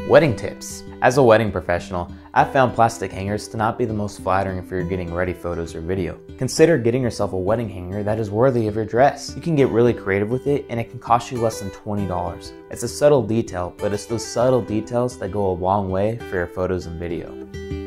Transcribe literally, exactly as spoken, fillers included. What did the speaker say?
Wedding tips. As a wedding professional, I've found plastic hangers to not be the most flattering for your getting ready photos or video. Consider getting yourself a wedding hanger that is worthy of your dress. You can get really creative with it and it can cost you less than twenty dollars. It's a subtle detail, but it's those subtle details that go a long way for your photos and video.